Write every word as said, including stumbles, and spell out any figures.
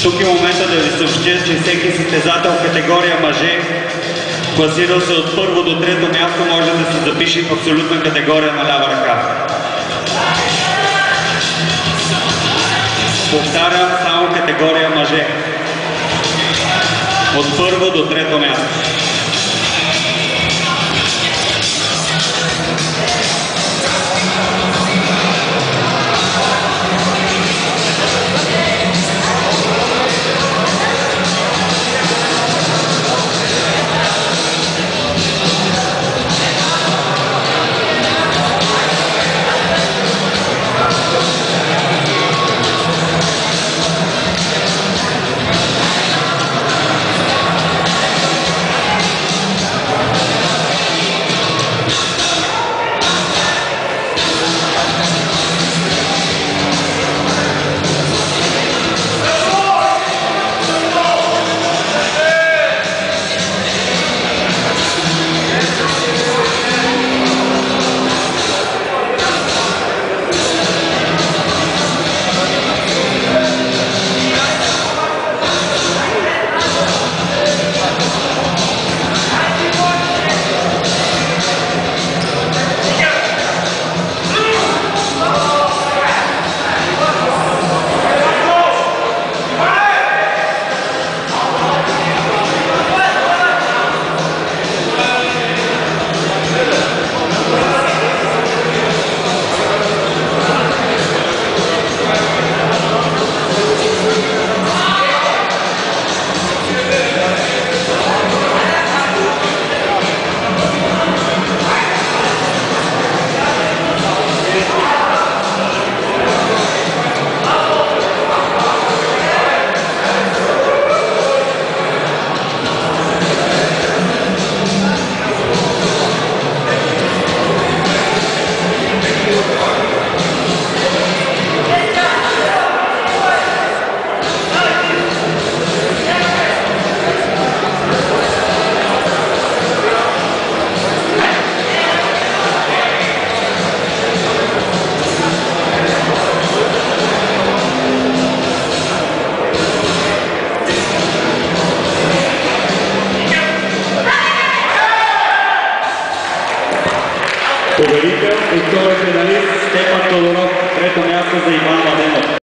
Тук е момента да ви съобщя, че всеки състезател в категория мъже, класирал се от първо до трето място, може да се запише в абсолютна категория на лява ръка. Повтарям, само категория мъже. От първо до трето място. Победител и втори финалист Стефан Тодоров, трето място за Иван Младенов.